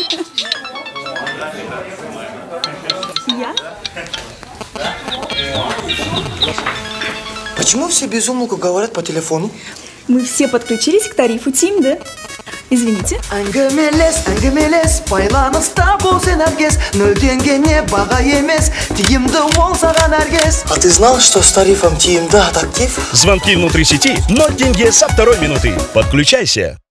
Я? Почему все без умолку говорят по телефону? Мы все подключились к тарифу Тим, да? Извините. Әңгімелес, байланыста болсын әркез, 0 теңгене баға емес, тиімді ол саған әркез. А ты знал, что с тарифом Тим, да, актив? Звонки внутри сети 0 тенге со 2-й минуты. Подключайся.